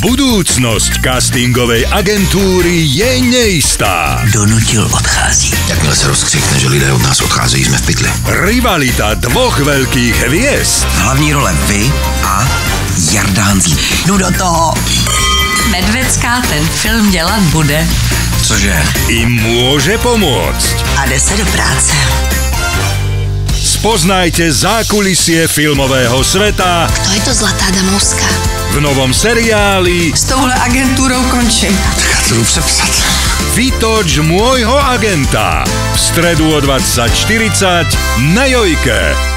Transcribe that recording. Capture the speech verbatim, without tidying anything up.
Budúcnosť castingovej agentúry je neistá. Donutil odchází. Jakmile se rozkřikne, že lidé od nás odcházejí, jsme v pytli. Rivalita dvoch veľkých hviezd. Hlavní role vy a Jarda Hanzlík. Jdu do toho. Medvecká ten film dělat bude. Cože? Im môže pomôcť. A jde se do práce. Spoznajte zákulisie filmového sveta Kto je to Zlatá Damovská? v novom seriáli S touhle agenturou končím. Já to jdu přepsat. Vytoč môjho agenta v stredu o dvadsať štyridsať na Jojke.